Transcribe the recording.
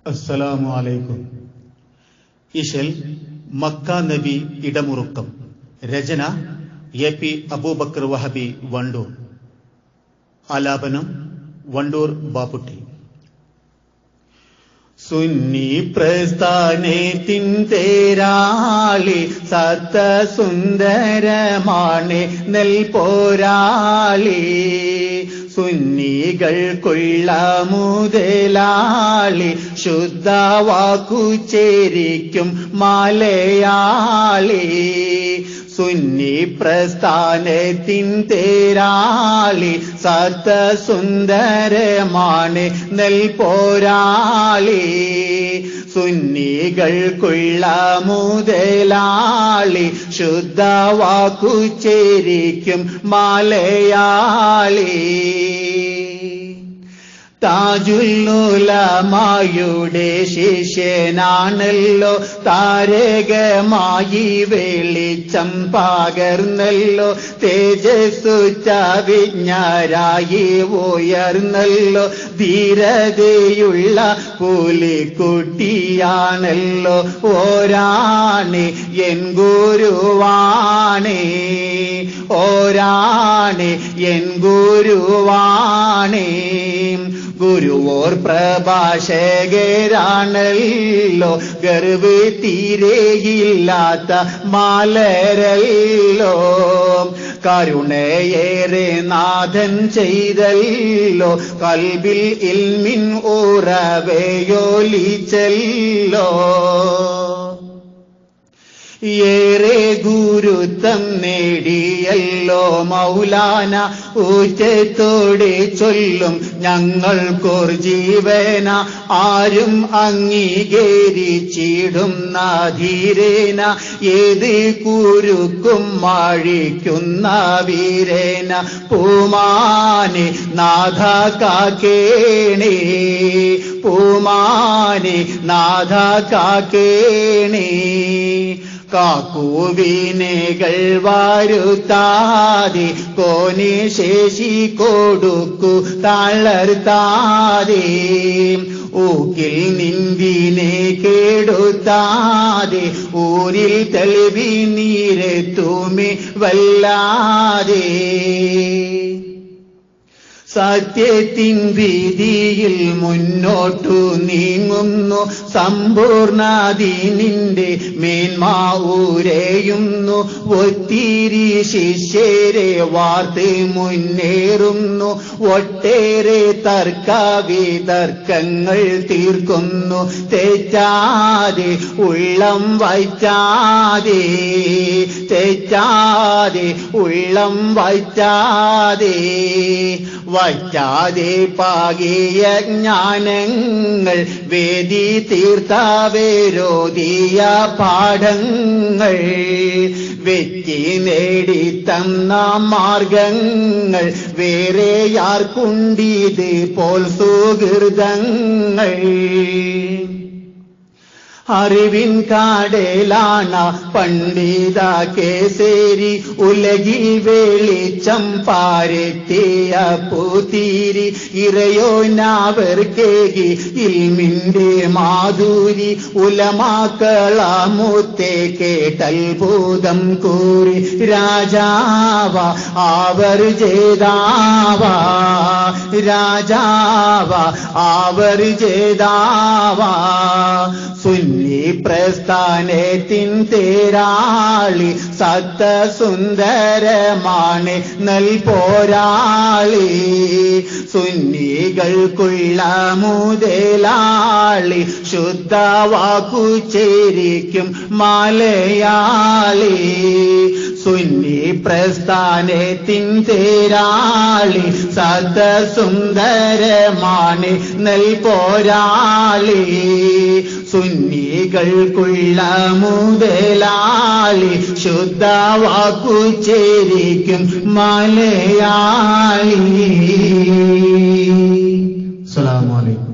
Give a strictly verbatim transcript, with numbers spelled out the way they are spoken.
അസ്സലാമു അലൈക്കും. ഇശൽ മക്ക നബി ഇടമുറുക്കം. രചന എ പി അബൂബക്കർ വഹബി വണ്ടൂർ. ആലാപനം വണ്ടൂർ ബാപ്പുട്ടി. സുന്നി പ്രസ്ഥാനത്തിൻ തേരാളി സത്തസുന്ദരമാണ് നെൽപോരാളി. സുന്നികൾക്കുള്ള മുതലാളി ശുദ്ധവാക്കു ചേരിക്കും മലയാളി. സുന്നി പ്രസ്ഥാനത്തിൻ തേരാളി സത്തസുന്ദരമാണ് നെൽപോരാളി. സുന്നികൾക്കുള്ള മുതലാളി ശുദ്ധവാക്കു ചേരിക്കും മലയാളി. താജുല്ലുലമായുടെ ശിഷ്യനാണല്ലോ, താരകമായി വെളിച്ചം പകർന്നല്ലോ, തേജസ്സുറ്റ വിജ്ഞരായി ഉയർന്നല്ലോ, ധീരതയുള്ള പുലിക്കുട്ടിയാണല്ലോ. ഓരാണ് എൻ ഗുരുവാണ്, ഓരാണ് എൻ ഗുരുവാണ്. ഗുരുവോർ പ്രഭാഷകരാണല്ലോ, ഗർവ് തീരെയില്ലാത്ത മലരല്ലോ. കരുണയേറെ നാഥൻ ചെയ്തല്ലോ, കൽബിൽ ഇൽമിൻ ഉറവയൊലിച്ചല്ലോ. ഏറെ ഗുരുത്വം നേടിയല്ലോ മൗലാന, ഊറ്റത്തോടെ ചൊല്ലും ഞങ്ങൾക്കൊർ ജീവന. ആരും അംഗീകരിച്ചിടുന്ന ധീരേന, ഏത് കുരുക്കും മാഴിക്കുന്ന വീരേന. പൂമാനെ നാഥ കാക്കേണേ, പൂമാനെ നാഥ കാക്കേണേ. കാക്കുവിനെകൾ വരുത്താതെ, കോനെ ശേഷി കൊടുക്കു തളർത്താതെ. ഊക്കിൽ നിന്തിനെ കേടുത്താതെ, ഊരിൽ തെളിവി നീരെത്തുമേ വല്ലാതെ. സത്യത്തിൻ വീതിയിൽ മുന്നോട്ടു നീങ്ങുന്നു, സമ്പൂർണദീനിന്റെ മേന്മ ഉരയുന്നു. ഒത്തിരി ശിഷ്യരെ വാർത്ത് മുന്നേറുന്നു, ഒട്ടേറെ തർക്ക വിതർക്കങ്ങൾ തീർക്കുന്നു. തെറ്റാതെ ഉള്ളം വയ്ക്കാതെ, തെറ്റാതെ ഉള്ളം വയ്ക്കാതെ, വറ്റാതെ പാകിയ ജ്ഞാനങ്ങൾ, വേദി തീർത്ത വിരോധിയ പാഠങ്ങൾ, വെറ്റി നേടിത്തന്ന മാർഗങ്ങൾ, വേറെ യാർക്കുണ്ടിത് പോൽ സുഹൃതങ്ങൾ. അറിവിൻ കാടേലാണ പണ്ഡിത കേസരി, ഉലകിൽ വെളിച്ചം പാരെത്തിയ പൂത്തിരി. ഇറയോനാവർക്കേകി ഇൽമിന്റെ മാധുരി, ഉലമാക്കളാമുത്തെ കേട്ടത്ഭുതം കൂറി. രാജാവ ആവർ ജേതാവ, രാജാവ ആവർ ജേതാവ. സുന്നി പ്രസ്ഥാനത്തിൻ തേരാളി സത്തസുന്ദരമാണ് നെൽപോരാളി. സുന്നികൾക്കുള്ള മുതലാളി ശുദ്ധവാക്കു ചേരിക്കും മലയാളി. സുന്നി പ്രസ്ഥാനത്തിൻ തേരാളി സത്തസുന്ദരമാണ് നെൽപോരാളി. സുന്നികൾക്കുള്ള മുതലാളി ശുദ്ധവാക്കു ചേരിക്കും മലയാളി. അസ്സലാമു അലൈക്കും.